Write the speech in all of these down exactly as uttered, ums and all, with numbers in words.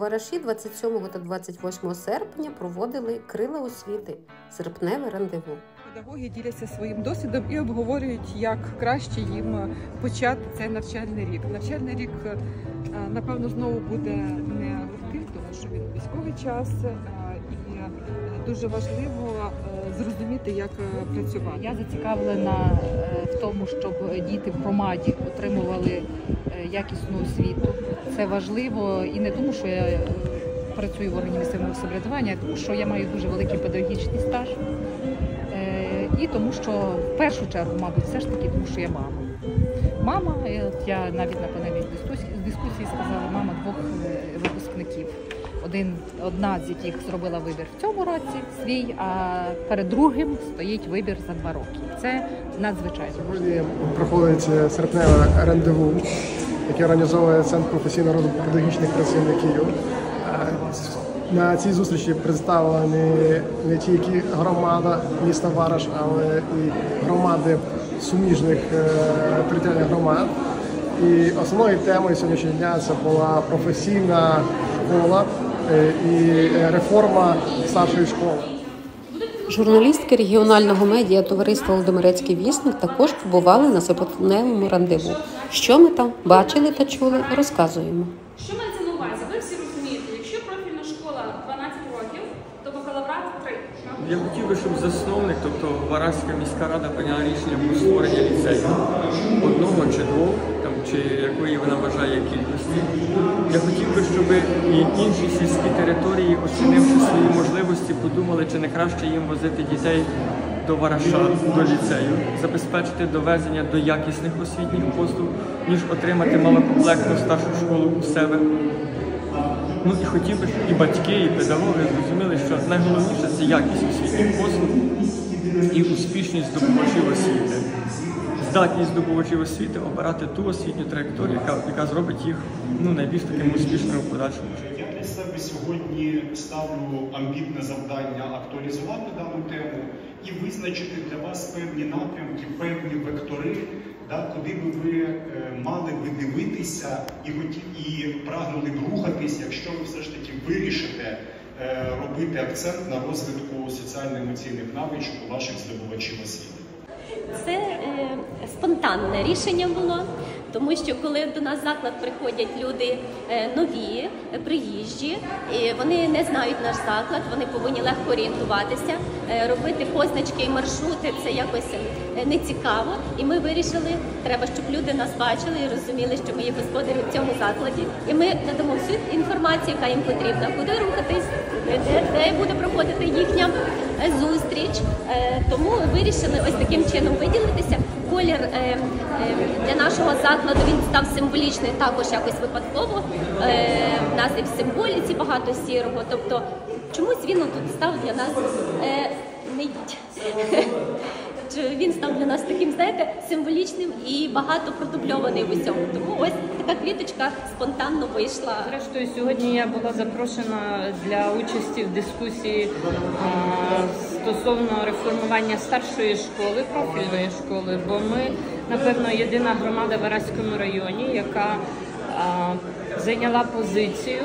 Вараші двадцять сьомого та двадцять восьмого серпня проводили «Крила освіти» – серпневе рандеву. Педагоги діляться своїм досвідом і обговорюють, як краще їм почати цей навчальний рік. Навчальний рік, напевно, знову буде не легким, тому що він військовий час, і дуже важливо зрозуміти, як працювати. Я зацікавлена в тому, щоб діти в громаді отримували якісну освіту. Це важливо і не тому, що я працюю в органі місцевого самоврядування, а тому, що я маю дуже великий педагогічний стаж. І тому, що в першу чергу, мабуть, все ж таки, тому що я мама. Мама, я навіть на панельній дискусії сказала, мама двох випускників. Один, одна з яких зробила вибір в цьому році свій, а перед другим стоїть вибір за два роки. Це надзвичайно. Сьогодні проходить серпневе рандеву, яке організовує Центр професійного розвитку педагогічних працівників. На цій зустрічі представлені не тільки громада міста Вараш, але і громади суміжних територіальних громад. І основною темою сьогоднішнього дня це була професійна школа і реформа старшої школи. Журналістки регіонального медіа товариства «Володимирецький вісник» також побували на серпневому рандеву. Що ми там бачили та чули, розказуємо. Що мається на увазі? Ви всі розумієте, якщо профільна школа дванадцять років, то бакалаврат три. Я хотів би, щоб засновник, тобто Вараська міська рада, прийняла рішення про створення ліцею. Одного чи двох, там, чи якої вона вважає кількості. Я хотів би, щоб і інші сільські території, оцінивши свої можливості, подумали, чи не краще їм возити дітей до Вараша, до ліцею, забезпечити довезення до якісних освітніх послуг, ніж отримати малокомплектну старшу школу у себе. Ну і хотів би, щоб і батьки, і педагоги зрозуміли, що найголовніше – це якість освітніх послуг і успішність здобувачів освіти. Здатність здобувачів освіти обирати ту освітню траєкторію, яка, яка зробить їх ну, найбільш таким успішними в подальшому житті. Я для себе сьогодні ставлю амбітне завдання актуалізувати дану тему і визначити для вас певні напрямки, певні вектори, да, куди би ви е, мали би дивитися і, і прагнули б рухатись, якщо ви все ж таки вирішите е, робити акцент на розвитку соціально-емоційних навичок у ваших здобувачів освіти. Це е, спонтанне рішення було, тому що коли до нас в заклад приходять люди е, нові, приїжджі, і вони не знають наш заклад, вони повинні легко орієнтуватися, е, робити позначки і маршрути – це якось е, нецікаво. І ми вирішили, треба, щоб люди нас бачили і розуміли, що ми є господарі в цьому закладі. І ми надамо всю інформацію, яка їм потрібна, куди рухатись, де, де буде проходити їхня зустріч. Е, тому вирішили ось таким чином виділитися. Колір е, е, для нашого закладу він став символічний також якось випадково. Е, в нас і в символіці багато сірого. Тобто чомусь він тут став для нас е, не йдіть. Він став для нас таким, знаєте, символічним і багато продубльований в усьому. Тому ось така квіточка спонтанно вийшла. Зрештою, сьогодні я була запрошена для участі в дискусії а, стосовно реформування старшої школи, профільної школи, бо ми, напевно, єдина громада в Вараському районі, яка а, зайняла позицію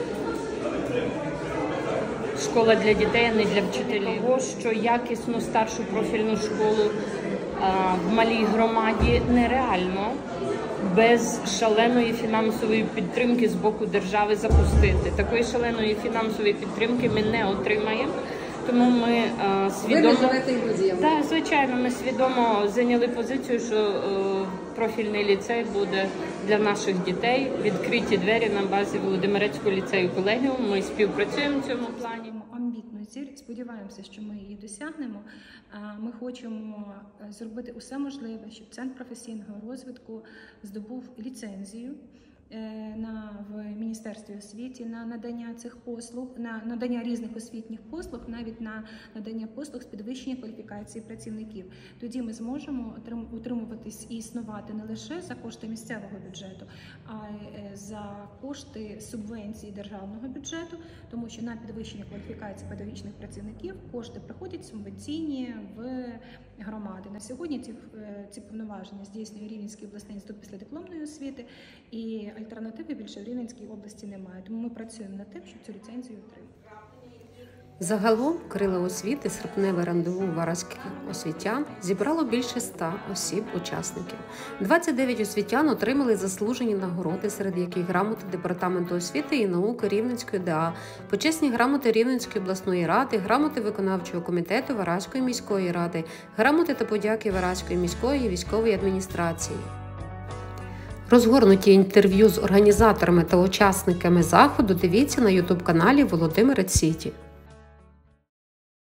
школа для дітей, а не для вчителів. Того, що якісну старшу профільну школу а, в малій громаді нереально без шаленої фінансової підтримки з боку держави запустити. Такої шаленої фінансової підтримки ми не отримаємо. Тому ми а, свідомо, да, звичайно, ми свідомо зайняли позицію, що а, профільний ліцей буде для наших дітей, відкриті двері на базі Володимирецького ліцею колегіум. Ми співпрацюємо в цьому плані. Амбітну ціль, сподіваємося, що ми її досягнемо. Ми хочемо зробити усе можливе, щоб Центр професійного розвитку здобув ліцензію на в Міністерстві освіти на надання цих послуг, на надання різних освітніх послуг, навіть на надання послуг з підвищення кваліфікації працівників. Тоді ми зможемо утримуватись і існувати не лише за кошти місцевого бюджету, а й за кошти субвенції державного бюджету, тому що на підвищення кваліфікації педагогічних працівників кошти приходять субвенційні в громади. На сьогодні ці, ці повноваження здійснює Рівненський обласний інститут післядипломної освіти, і альтернативи більше в Рівненській області області немає. Тому ми працюємо над тим, щоб цю ліцензію отримати. Загалом крила освіти серпневе рандеву вараських освітян зібрало більше ста осіб-учасників. двадцять дев'ять освітян отримали заслужені нагороди, серед яких грамоти Департаменту освіти і науки Рівненської ДА, почесні грамоти Рівненської обласної ради, грамоти виконавчого комітету Вараської міської ради, грамоти та подяки Вараської міської військової адміністрації. Розгорнуті інтерв'ю з організаторами та учасниками заходу дивіться на ютуб-каналі Володимирець Сіті.